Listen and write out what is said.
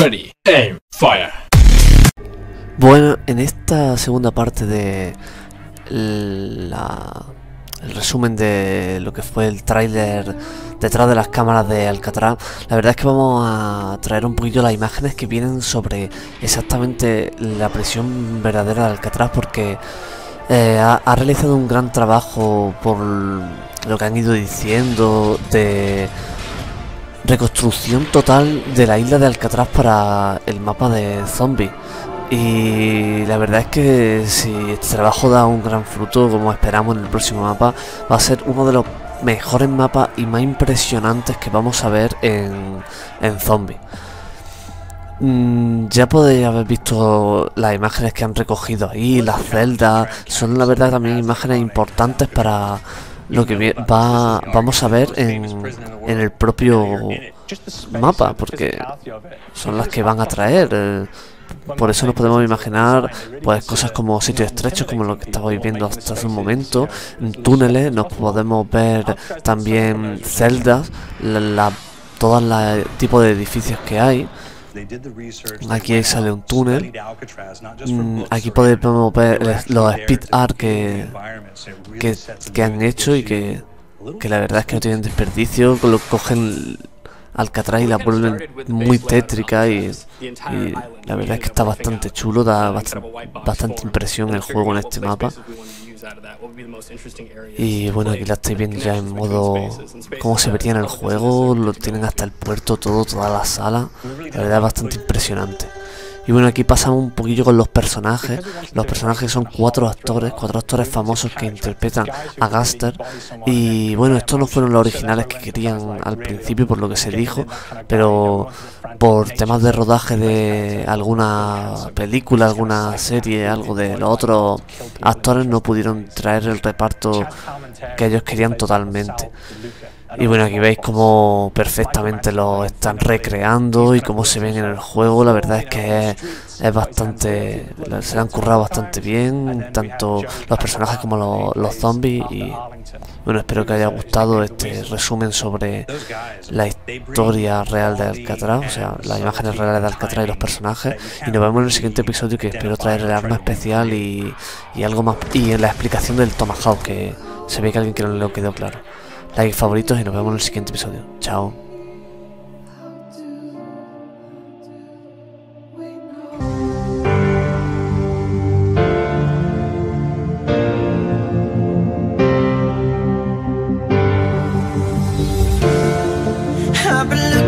Ready, aim, fire. Bueno, en esta segunda parte de el resumen de lo que fue el tráiler detrás de las cámaras de Alcatraz, la verdad es que vamos a traer un poquillo las imágenes que vienen sobre exactamente la prisión verdadera de Alcatraz, porque ha realizado un gran trabajo por lo que han ido diciendo de reconstrucción total de la isla de Alcatraz para el mapa de zombies. Y la verdad es que si este trabajo da un gran fruto, como esperamos en el próximo mapa, va a ser uno de los mejores mapas y más impresionantes que vamos a ver en zombies. Ya podéis haber visto las imágenes que han recogido ahí, las celdas, son la verdad también imágenes importantes para lo que vamos a ver en el propio mapa, porque son las que van a traer. Por eso nos podemos imaginar pues cosas como sitios estrechos, como lo que estabais viendo hasta hace un momento, túneles, nos podemos ver también celdas, todo el tipo de edificios que hay. Aquí sale un túnel. Aquí podemos ver los speed art que han hecho y que la verdad es que no tienen desperdicio. Cogen Alcatraz y la vuelven muy tétrica y la verdad es que está bastante chulo, da bastante impresión el juego en este mapa. Y bueno, aquí la estáis viendo ya en modo cómo se vería en el juego, lo tienen hasta el puerto, toda la sala, la verdad es bastante impresionante. Y bueno, aquí pasamos un poquillo con los personajes. Los personajes son cuatro actores famosos que interpretan a Gaster. Y bueno, estos no fueron los originales que querían al principio, por lo que se dijo, pero por temas de rodaje de alguna película, alguna serie, algo de los otros actores, no pudieron traer el reparto que ellos querían totalmente. Y bueno, aquí veis cómo perfectamente lo están recreando y cómo se ven en el juego. La verdad es que es bastante... se le han currado bastante bien, tanto los personajes como los zombies. Y bueno, espero que haya gustado este resumen sobre la historia real de Alcatraz, o sea, las imágenes reales de Alcatraz y los personajes. Y nos vemos en el siguiente episodio, que espero traer el arma especial y algo más. Y la explicación del Tomahawk, que se ve que a alguien que no le quedó claro. Like, favoritos, y nos vemos en el siguiente episodio. Chao. I've been